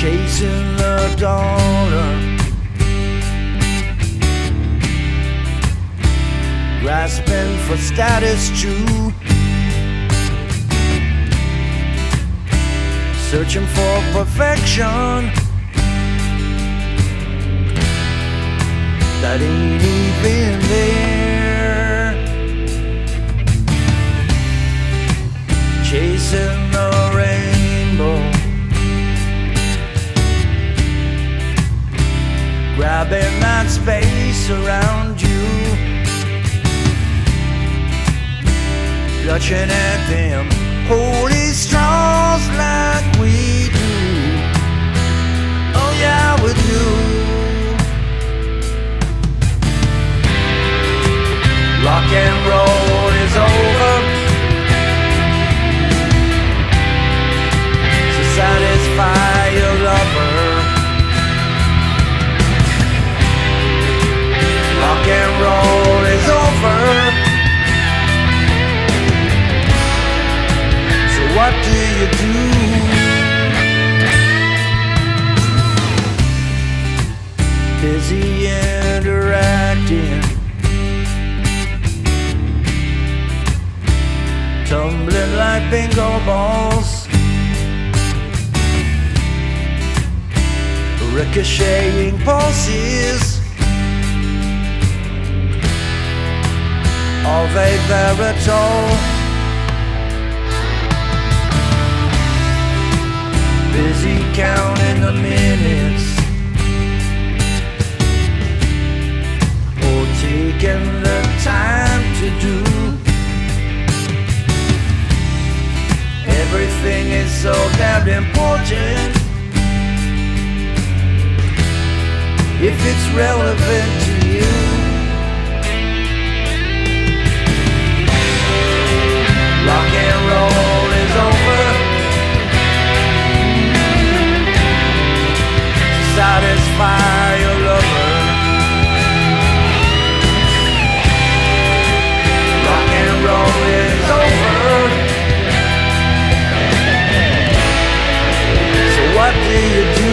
chasing the dollar, grasping for status true, searching for perfection that ain't even there, chasing the rainbow, grabbing that space around you, clutching at them holy straws like we do. Oh yeah, we do. Rock and roll is over, to satisfy your lover. Rock and roll is over, so what do you do? Busy interacting, tumbling like bingo balls, ricocheting pulses of a veritable, busy counting the minutes, or taking the time to do. Everything is so damn important if it's relevant to you. Rock and roll is over, to satisfy your lover. Rock and roll is over, so what do you do?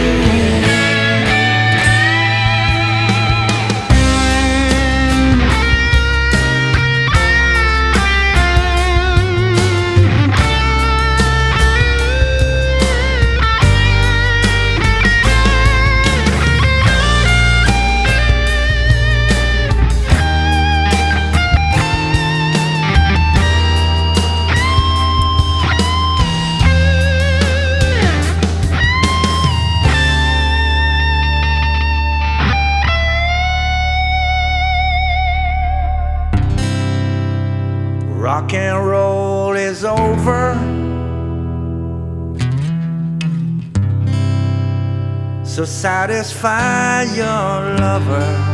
Rock and roll is over, so satisfy your lover.